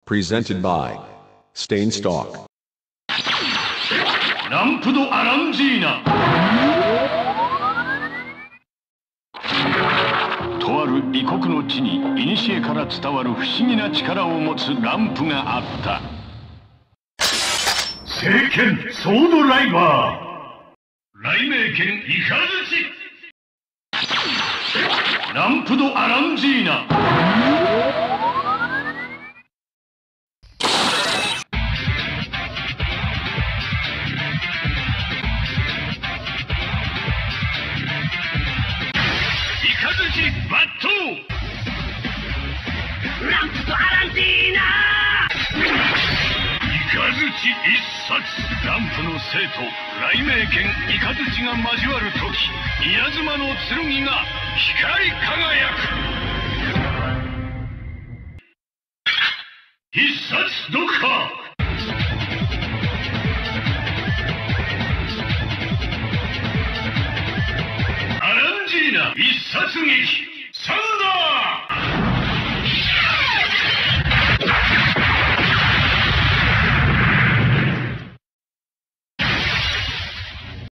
Presented by Stainstalk。 ランプド・アランジーナ。とある異国の地に古から伝わる不思議な力を持つランプがあった。聖剣ソードライバー、雷鳴剣イカズチ、ランプド・アランジーナ。バットランプとアランティーナ。イカズチ一冊。ランプの生徒雷鳴剣イカズチが交わるとき、稲妻の剣が光り輝く。必殺読破。アランジーナ必殺撃。